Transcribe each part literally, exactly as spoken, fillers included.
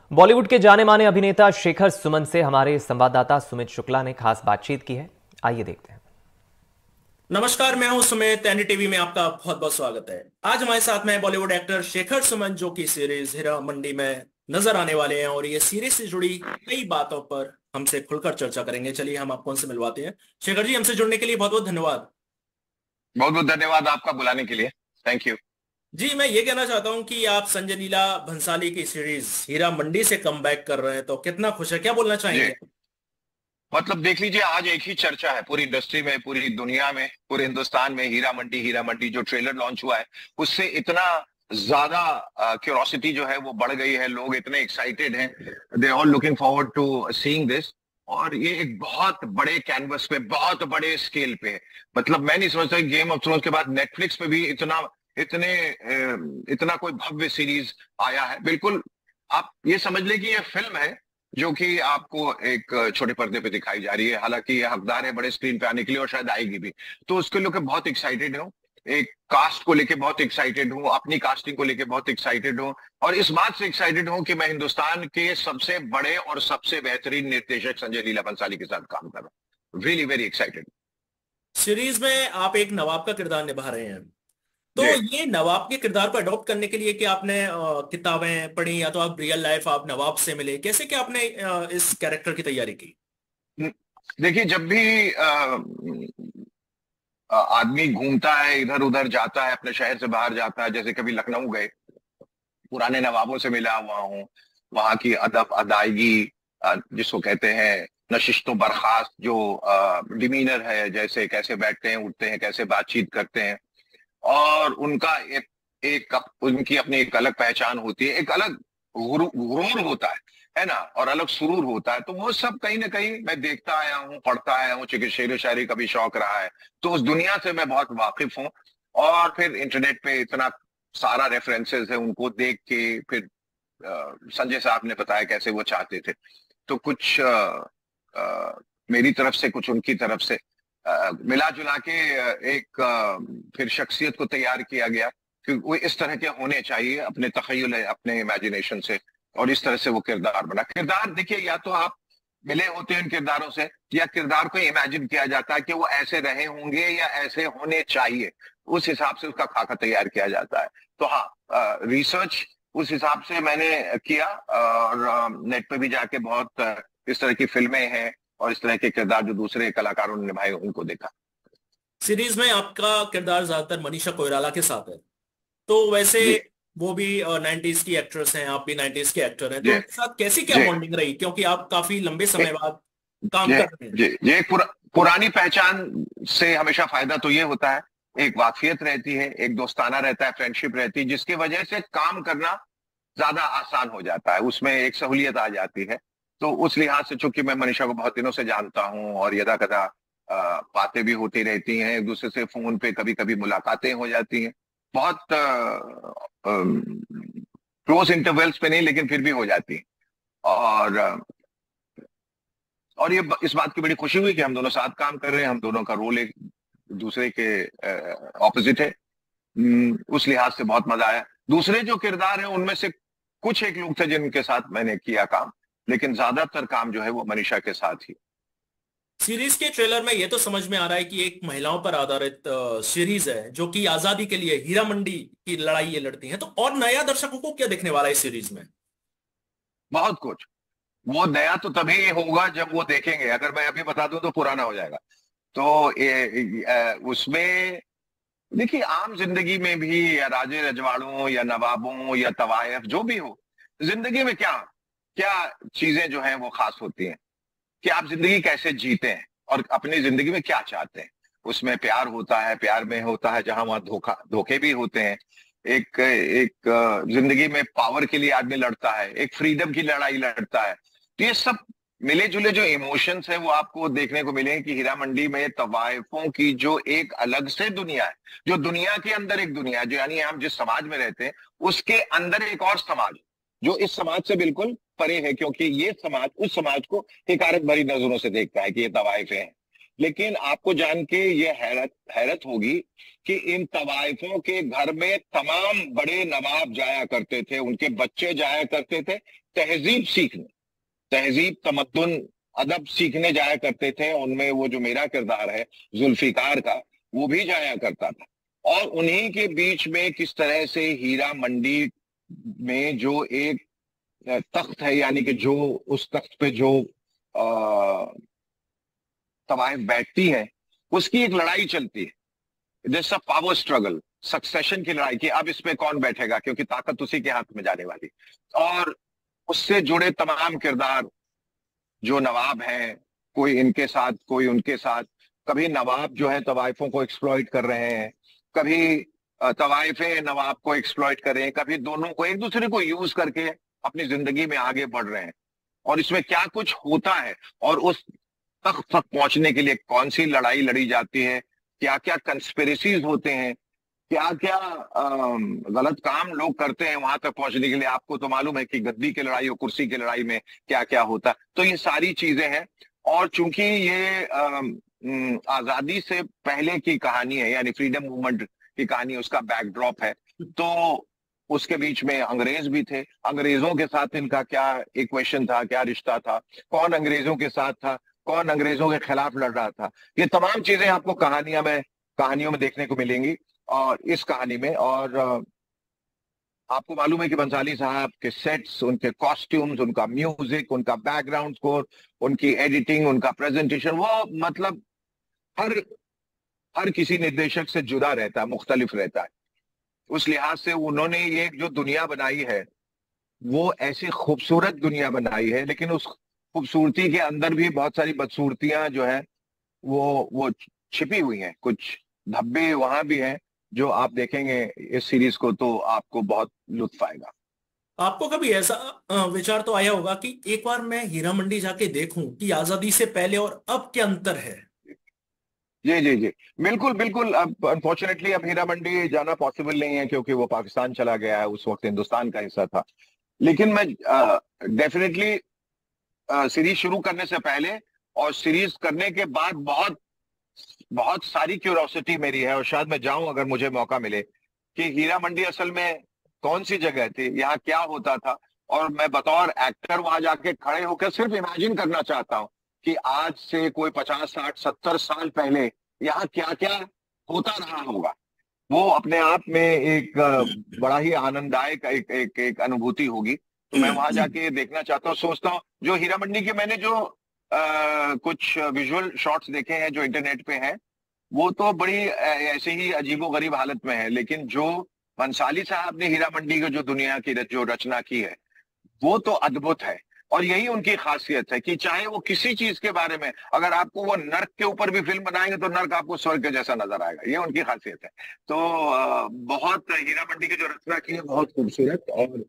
बॉलीवुड के जाने माने अभिनेता शेखर सुमन से हमारे संवाददाता सुमित शुक्ला ने खास बातचीत की है। आइए देखते हैं। नमस्कार, मैं हूं सुमित। एनडीटीवी में आपका बहुत बहुत स्वागत है। आज हमारे साथ में बॉलीवुड एक्टर शेखर सुमन, जो की सीरीज हीरा मंडी में नजर आने वाले हैं और ये सीरीज से जुड़ी कई बातों पर हमसे खुलकर चर्चा करेंगे। चलिए हम आपको उनसे मिलवाते हैं। शेखर जी, हमसे जुड़ने के लिए बहुत बहुत धन्यवाद। बहुत बहुत धन्यवाद आपका बुलाने के लिए। Thank you. जी, मैं ये कहना चाहता हूं कि आप संजय लीला भंसाली की सीरीज हीरा मंडी से कमबैक कर रहे हैं, तो कितना खुश है, क्या बोलना चाहेंगे? मतलब देख लीजिए, आज एक ही चर्चा है पूरी इंडस्ट्री में, पूरी दुनिया में, पूरे हिंदुस्तान में। हीरा मंडी हीरा मंडी जो ट्रेलर लॉन्च हुआ है, उससे इतना ज्यादा क्यूरोसिटी जो है वो बढ़ गई है। लोग इतने एक्साइटेड हैं, they all looking forward to seeing this. और ये एक बहुत बड़े कैनवस पे, बहुत बड़े स्केल पे है। मतलब मैं नहीं समझता गेम ऑफ थ्रोन्स के बाद नेटफ्लिक्स पे भी इतना इतने इतना कोई भव्य सीरीज आया है। बिल्कुल आप ये समझ लें कि ये फिल्म है जो कि आपको एक छोटे पर्दे पे दिखाई जा रही है। हालांकि ये हकदार है बड़े स्क्रीन पे आने के लिए और शायद आएगी भी। तो उसके लेकर बहुत एक्साइटेड हूँ, एक कास्ट को लेके बहुत एक्साइटेड हूँ, अपनी कास्टिंग को लेके बहुत एक्साइटेड हूँ, और इस बात से एक्साइटेड हूँ कि मैं हिंदुस्तान के सबसे बड़े और सबसे बेहतरीन निर्देशक संजय लीला भंसाली के साथ काम कर रहा हूँ। Really very excited. सीरीज में आप एक नवाब का किरदार निभा रहे हैं, तो ये नवाब के किरदार को अडॉप्ट करने के लिए कि आपने किताबें पढ़ी या तो आप रियल लाइफ आप नवाब से मिले, कैसे क्या आपने आ, इस कैरेक्टर की तैयारी की? देखिए, जब भी आ, आदमी घूमता है, इधर उधर जाता है, अपने शहर से बाहर जाता है, जैसे कभी लखनऊ गए, पुराने नवाबों से मिला हुआ हूँ। वहां की अदब अदायगी, जिसको कहते हैं नशिस्तो बर्खास्त, जो डिमीनर है, जैसे कैसे बैठते हैं, उठते हैं, कैसे बातचीत करते हैं, और उनका एक एक उनकी अपनी एक अलग पहचान होती है, एक अलग गुरूर होता है है ना, और अलग सुरूर होता है। तो वो सब कहीं ना कहीं मैं देखता आया हूँ, पढ़ता आया हूँ, चूंकि शेर शायरी का भी शौक रहा है, तो उस दुनिया से मैं बहुत वाकिफ हूँ। और फिर इंटरनेट पे इतना सारा रेफरेंसेस है, उनको देख के फिर संजय साहब ने बताया कैसे वो चाहते थे, तो कुछ आ, आ, मेरी तरफ से, कुछ उनकी तरफ से मिला जुला के एक फिर शख्सियत को तैयार किया गया कि वो इस तरह के होने चाहिए, अपने तखय्युल, अपने इमेजिनेशन से, और इस तरह से वो किरदार बना। किरदार देखिए, या तो आप मिले होते हैं इन किरदारों से, या किरदार को इमेजिन किया जाता है कि वो ऐसे रहे होंगे या ऐसे होने चाहिए, उस हिसाब से उसका खाका तैयार किया जाता है। तो हाँ, रिसर्च उस हिसाब से मैंने किया, और नेट पे भी जाके बहुत इस तरह की फिल्में हैं और इस तरह के किरदार जो दूसरे कलाकारों ने निभाए, उनको देखा। सीरीज में आपका किरदार ज्यादातर मनीषा कोइराला के साथ है, तो वैसे वो भी नाइंटीज़ की एक्ट्रेस हैं, आप भी नाइंटीज़ के एक्टर हैं, तो उनके साथ कैसी क्या बॉन्डिंग रही, क्योंकि आप काफी लंबे समय बाद काम कर रहे हैं? ये एक पुरा, पुरानी पहचान से हमेशा फायदा तो ये होता है, एक वाकफियत रहती है, एक दोस्ताना रहता है, फ्रेंडशिप रहती है, जिसकी वजह से काम करना ज्यादा आसान हो जाता है, उसमें एक सहूलियत आ जाती है। तो उस लिहाज से चूंकि मैं मनीषा को बहुत दिनों से जानता हूं और यदा कदा बातें भी होती रहती हैं, एक दूसरे से फोन पे कभी कभी मुलाकातें हो जाती हैं, बहुत क्लोज इंटरवल्स पे नहीं, लेकिन फिर भी हो जाती हैं। और और ये इस बात की बड़ी खुशी हुई कि हम दोनों साथ काम कर रहे हैं, हम दोनों का रोल एक दूसरे के ऑपोजिट है। उस लिहाज से बहुत मजा आया। दूसरे जो किरदार हैं उनमें से कुछ एक लोग थे जिनके साथ मैंने किया काम, लेकिन ज्यादातर काम जो है वो मनीषा के साथ ही। सीरीज के ट्रेलर में ये तो समझ में आ रहा है कि एक महिलाओं पर आधारित सीरीज है जो कि आजादी के लिए हीरा मंडी की लड़ाई ये लड़ती हैं, तो और नया दर्शकों को क्या देखने वाला है इस सीरीज में? बहुत कुछ। वो नया तो तभी होगा जब वो देखेंगे, अगर मैं अभी बता दूं तो पुराना हो जाएगा। तो ए, ए, उसमें देखिए, आम जिंदगी में भी, या राजे रजवाड़ों या नवाबों या तवायफ, जो भी हो, जिंदगी में क्या क्या चीजें जो हैं वो खास होती हैं कि आप जिंदगी कैसे जीते हैं और अपनी जिंदगी में क्या चाहते हैं। उसमें प्यार होता है, प्यार में होता है जहां वहां धोखा धोखे भी होते हैं। एक एक जिंदगी में पावर के लिए आदमी लड़ता है, एक फ्रीडम की लड़ाई लड़ता है। तो ये सब मिले जुले जो इमोशंस है वो आपको देखने को मिलेंगे कि हीरा मंडी में तवायफों की जो एक अलग से दुनिया है, जो दुनिया के अंदर एक दुनिया है, जो यानी हम जिस समाज में रहते हैं उसके अंदर एक और समाज जो इस समाज से बिल्कुल परे है, क्योंकि ये समाज उस समाज को हिकारत भरी नजरों से देखता है कि ये तवायफे हैं। लेकिन आपको जान के ये हैरत हैरत होगी कि इन तवाइफों के घर में तमाम बड़े नवाब जाया करते थे, उनके बच्चे जाया करते थे तहजीब सीखने, तहजीब तमद्दुन अदब सीखने जाया करते थे। उनमें वो जो मेरा किरदार है जुल्फिकार का, वो भी जाया करता था। और उन्हीं के बीच में किस तरह से हीरा मंडी में जो एक तख्त है, यानी कि जो उस तख्त पे जो तवाइफ बैठती है, उसकी एक लड़ाई चलती है। This a power struggle, succession की लड़ाई कि अब इस पे कौन बैठेगा, क्योंकि ताकत उसी के हाथ में जाने वाली। और उससे जुड़े तमाम किरदार जो नवाब हैं, कोई इनके साथ कोई उनके साथ। कभी नवाब जो है तवाइफों को एक्सप्लॉइट कर रहे हैं, कभी तवाइफे नवाब को एक्सप्लॉइट कर रहे हैं, कभी दोनों को एक दूसरे को यूज करके अपनी जिंदगी में आगे बढ़ रहे हैं। और इसमें क्या कुछ होता है और उस तक तक पहुंचने के लिए कौन सी लड़ाई लड़ी जाती है, क्या क्या कंस्पिरेसीज होते हैं, क्या क्या गलत काम लोग करते हैं वहां तक पहुंचने के लिए। आपको तो मालूम है कि गद्दी की लड़ाई और कुर्सी की लड़ाई में क्या क्या होता है। तो ये सारी चीजें हैं। और चूंकि ये आजादी से पहले की कहानी है, यानी फ्रीडम मूवमेंट की कहानी, उसका बैकड्रॉप है, तो उसके बीच में अंग्रेज भी थे। अंग्रेजों के साथ इनका क्या इक्वेशन था, क्या रिश्ता था, कौन अंग्रेजों के साथ था, कौन अंग्रेजों के खिलाफ लड़ रहा था, ये तमाम चीजें आपको कहानियां में कहानियों में देखने को मिलेंगी और इस कहानी में। और आपको मालूम है कि बंसाली साहब के सेट्स, उनके कॉस्ट्यूम्स, उनका म्यूजिक, उनका बैकग्राउंड स्कोर, उनकी एडिटिंग, उनका प्रेजेंटेशन, वो मतलब हर हर किसी निर्देशक से जुदा रहता है, मुख्तलिफ रहता है। उस लिहाज से उन्होंने ये जो दुनिया बनाई है वो ऐसी खूबसूरत दुनिया बनाई है, लेकिन उस खूबसूरती के अंदर भी बहुत सारी बदसूरतियां जो है वो वो छिपी हुई हैं। कुछ धब्बे वहां भी हैं जो आप देखेंगे इस सीरीज को तो आपको बहुत लुत्फ आएगा। आपको कभी ऐसा विचार तो आया होगा कि एक बार मैं हीरा मंडी जाके देखूं कि आजादी से पहले और अब क्या अंतर है? जी जी जी बिल्कुल बिल्कुल। अब अनफॉर्चुनेटली अब हीरा मंडी जाना पॉसिबल नहीं है क्योंकि वो पाकिस्तान चला गया है, उस वक्त हिंदुस्तान का हिस्सा था। लेकिन मैं डेफिनेटली सीरीज शुरू करने से पहले और सीरीज करने के बाद बहुत बहुत सारी क्यूरोसिटी मेरी है, और शायद मैं जाऊं अगर मुझे मौका मिले, कि हीरा मंडी असल में कौन सी जगह थी, यहाँ क्या होता था। और मैं बतौर एक्टर वहां जाके खड़े होकर सिर्फ इमेजिन करना चाहता हूँ कि आज से कोई पचास साठ सत्तर साल पहले यहाँ क्या क्या होता रहा होगा। वो अपने आप में एक बड़ा ही आनंददायक एक एक, एक अनुभूति होगी। तो मैं वहां जाके देखना चाहता हूँ, सोचता हूँ। जो हीरा मंडी के मैंने जो आ, कुछ विजुअल शॉट्स देखे हैं जो इंटरनेट पे हैं, वो तो बड़ी ऐसे ही अजीबोगरीब हालत में है, लेकिन जो बंसाली साहब ने हीरा मंडी की जो दुनिया की जो रचना की है वो तो अद्भुत है। और यही उनकी खासियत है कि चाहे वो किसी चीज के बारे में, अगर आपको वो नर्क के ऊपर भी फिल्म बनाएंगे तो नर्क आपको स्वर्ग के जैसा नजर आएगा। ये उनकी खासियत है। तो बहुत हीरा मंडी की जो रचना की है बहुत खूबसूरत और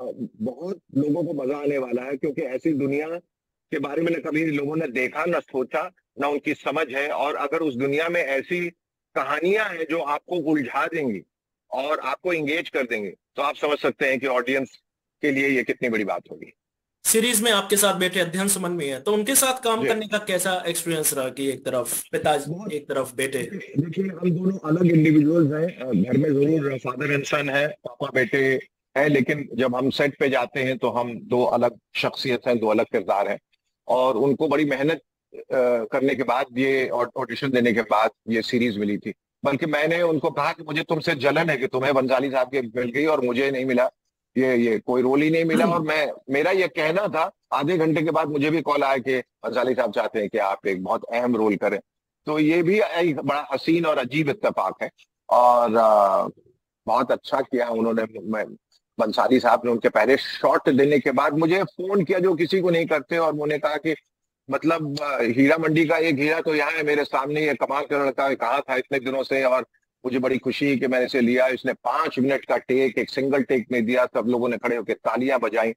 बहुत लोगों को मजा आने वाला है, क्योंकि ऐसी दुनिया के बारे में न कभी लोगों ने देखा, न सोचा, न उनकी समझ है। और अगर उस दुनिया में ऐसी कहानियां हैं जो आपको उलझा देंगी और आपको इंगेज कर देंगे, तो आप समझ सकते हैं कि ऑडियंस के लिए ये कितनी बड़ी बात होगी। सीरीज में आपके साथ बेटे अध्ययन सुमन भी है, तो उनके साथ काम करने का कैसा एक्सपीरियंस रहा कि एक तरफ पिताजी एक तरफ बेटे? देखिए, हम दोनों अलग इंडिविजुअल्स हैं। घर में जरूर फादर एंड सन है, पापा बेटे है, लेकिन जब हम सेट पे जाते हैं तो हम दो अलग शख्सियत हैं, दो अलग किरदार हैं। और उनको बड़ी मेहनत करने के बाद, ये ऑडिशन देने के बाद ये सीरीज मिली थी। बल्कि मैंने उनको कहा कि मुझे तुमसे जलन है कि तुम्हें बंसाली साहब के मिल गई और मुझे नहीं मिला, ये ये कोई रोल ही नहीं मिला। और मैं मेरा ये कहना था, आधे घंटे के बाद मुझे भी कॉल आया कि बंसाली साहब चाहते हैं कि आप एक बहुत अहम रोल करें। तो ये भी एक बड़ा हसीन और अजीब इत्तेफाक है। और आ, बहुत अच्छा किया उन्होंने। बंसाली साहब ने उनके पहले शॉट देने के बाद मुझे फोन किया, जो किसी को नहीं करते, और उन्होंने कहा कि मतलब हीरा मंडी का एक हीरा तो यहाँ है मेरे सामने, ये कमाल का लड़का कहाँ था इतने दिनों से। और मुझे बड़ी खुशी है कि मैंने इसे लिया। इसने पांच मिनट का टेक, एक सिंगल टेक में दिया। सब लोगों ने खड़े होकर तालियां बजाई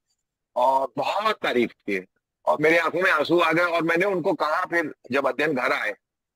और बहुत तारीफ की, और मेरे आंखों में आंसू आ गए। और मैंने उनको कहा फिर जब अध्ययन घर आए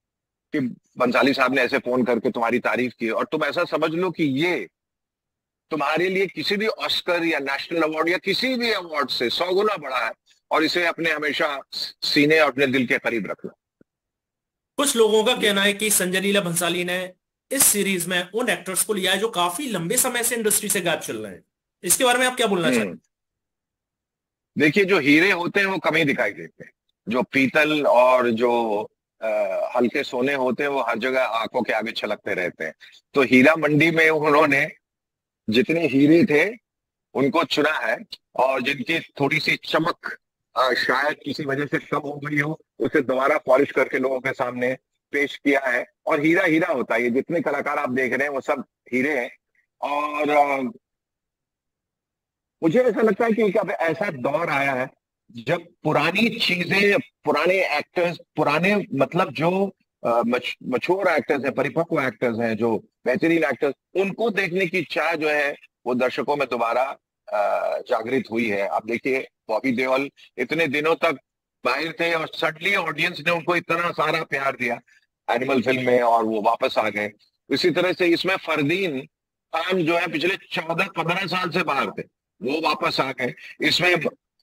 कि बंसाली साहब ने ऐसे फोन करके तुम्हारी तारीफ की, और तुम ऐसा समझ लो कि ये तुम्हारे लिए किसी भी ऑस्कर या नेशनल अवार्ड या किसी भी अवार्ड से सौ गुना बड़ा है, और इसे अपने हमेशा सीने और अपने दिल के करीब रखना। कुछ लोगों का कहना है कि संजय लीला भंसाली ने इस सीरीज में उन एक्टर्स को लिया है जो काफी लंबे समय से इंडस्ट्री से गायब चल रहे हैं। इसके बारे में आप क्या बोलना चाहेंगे? देखिए, जो हीरे होते हैं वो कम ही दिखाई देते हैं। जो पीतल और जो आ, हल्के सोने होते हैं वो हर जगह आंखों के आगे छलकते रहते हैं। तो हीरा मंडी में उन्होंने जितने हीरे थे उनको चुना है, और जिनकी थोड़ी सी चमक आ, शायद किसी वजह से कम हो गई हो, उसे दोबारा पॉलिश करके लोगों के सामने पेश किया है। और हीरा हीरा होता है, ये जितने कलाकार आप देख रहे हैं वो सब हीरे हैं। और आ, मुझे ऐसा लगता है कि अब ऐसा दौर आया है जब पुरानी चीजें, पुराने एक्टर्स, पुराने मतलब जो मचूर एक्टर्स हैं, परिपक्व एक्टर्स हैं, जो बेहतरीन एक्टर्स, उनको देखने की चाह जो है वो दर्शकों में दोबारा जागृत हुई है। आप देखिए, बॉबी देओल इतने दिनों तक बाहर थे और सडनली ऑडियंस ने उनको इतना सारा प्यार दिया एनिमल फिल्म में, और वो वापस आ गए। इसी तरह से इसमें फरदीन खान जो है पिछले चौदह पंद्रह साल से बाहर थे, वो वापस आ गए। इसमें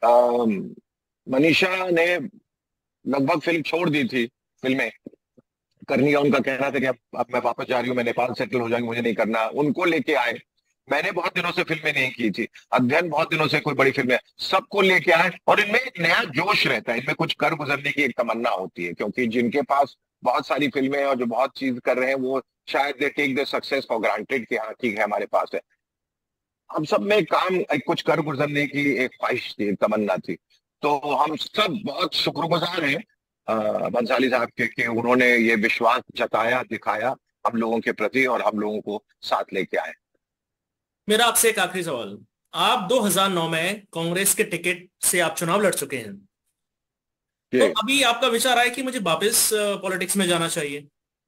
मनीषा ने लगभग फिल्म छोड़ दी थी, फिल्में करनी है, उनका कहना था कि अब, अब मैं वापस जा रही हूँ, मैं नेपाल सेटल हो जाऊंगी, मुझे नहीं करना। उनको लेके आए। मैंने बहुत दिनों से फिल्में नहीं की थी, अध्ययन बहुत दिनों से कोई बड़ी फिल्में, सबको लेके आए, और इनमें एक नया जोश रहता है, इनमें कुछ कर गुजरने की एक तमन्ना होती है। क्योंकि जिनके पास बहुत सारी फिल्में और जो बहुत चीज कर रहे हैं वो शायद they take the success for granted कि हाँ ठीक है हमारे पास है। हम सब में काम, एक कुछ कर गुजरने की एक ख्वाहिश थी, एक तमन्ना थी। तो हम सब बहुत शुक्रगुजार हैं बंसाली साहब के कि उन्होंने ये विश्वास जताया, दिखाया हम लोगों के प्रति, और हम लोगों को साथ लेके आए। मेरा आपसे एक आखिरी सवाल, आप दो हज़ार नौ में कांग्रेस के टिकट से आप चुनाव लड़ चुके हैं, तो अभी आपका विचार आया कि मुझे वापस पॉलिटिक्स में जाना चाहिए?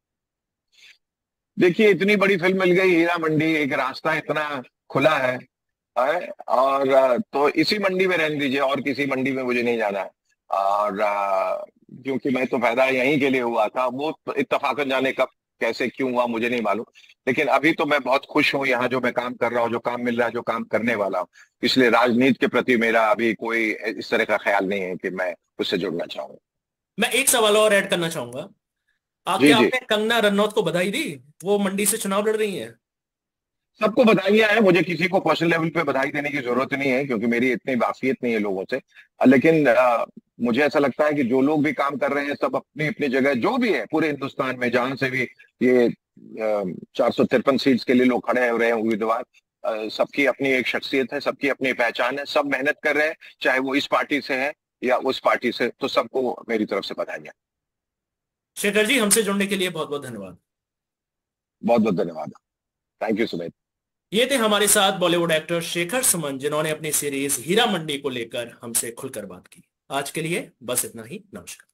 देखिए, इतनी बड़ी फिल्म मिल गई, हीरा मंडी, एक रास्ता इतना खुला है, है और तो इसी मंडी में रहने दीजिए, और किसी मंडी में मुझे नहीं जाना है। और क्योंकि मैं तो पैदा यहीं के लिए हुआ था, वो इत्तेफाकन जाने कब कैसे क्यों हुआ मुझे नहीं मालूम, लेकिन अभी तो मैं बहुत खुश हूँ यहाँ जो मैं काम कर रहा हूँ, जो काम मिल रहा है, जो काम करने वाला हूँ। इसलिए राजनीति के प्रति मेरा अभी कोई इस तरह का ख्याल नहीं है कि मैं उससे जुड़ना चाहूंगा। मैं एक सवाल और ऐड करना चाहूंगा, क्या आपने कंगना रनौत को बधाई दी? वो मंडी से चुनाव लड़ रही है। सबको बधाइयां हैं, मुझे किसी को पर्सनल लेवल पे बधाई देने की जरूरत नहीं है, क्योंकि मेरी इतनी वाफियत नहीं है लोगों से। लेकिन आ, मुझे ऐसा लगता है कि जो लोग भी काम कर रहे हैं सब अपनी अपनी जगह, जो भी है पूरे हिंदुस्तान में जहां से भी ये चार सौ तिरपन सीट्स के लिए लोग खड़े हो रहे हैं उम्मीदवार, सबकी अपनी एक शख्सियत है, सबकी अपनी पहचान है, सब मेहनत कर रहे हैं, चाहे वो इस पार्टी से है या उस पार्टी से। तो सबको मेरी तरफ से बधाइयां। शेखर जी, हमसे जुड़ने के लिए बहुत बहुत धन्यवाद। बहुत बहुत धन्यवाद। Thank you Sumit. ये थे हमारे साथ बॉलीवुड एक्टर शेखर सुमन, जिन्होंने अपनी सीरीज हीरा मंडी को लेकर हमसे खुलकर बात की। आज के लिए बस इतना ही। नमस्कार।